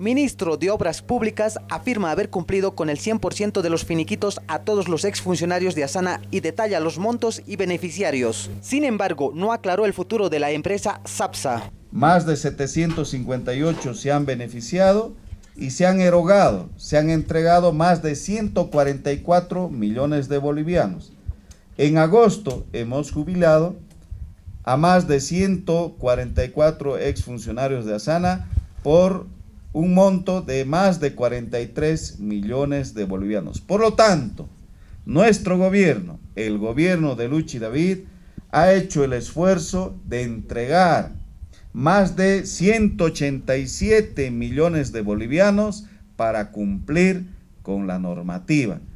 ministro de Obras Públicas, afirma haber cumplido con el 100% de los finiquitos a todos los exfuncionarios de Asana y detalla los montos y beneficiarios. Sin embargo, no aclaró el futuro de la empresa SAPSA. Más de 758 se han beneficiado y se han erogado, se han entregado más de 144 millones de bolivianos. En agosto hemos jubilado a más de 144 exfuncionarios de Asana por un monto de más de 43 millones de bolivianos. Por lo tanto, nuestro gobierno, el gobierno de Luchi David, ha hecho el esfuerzo de entregar más de 187 millones de bolivianos para cumplir con la normativa.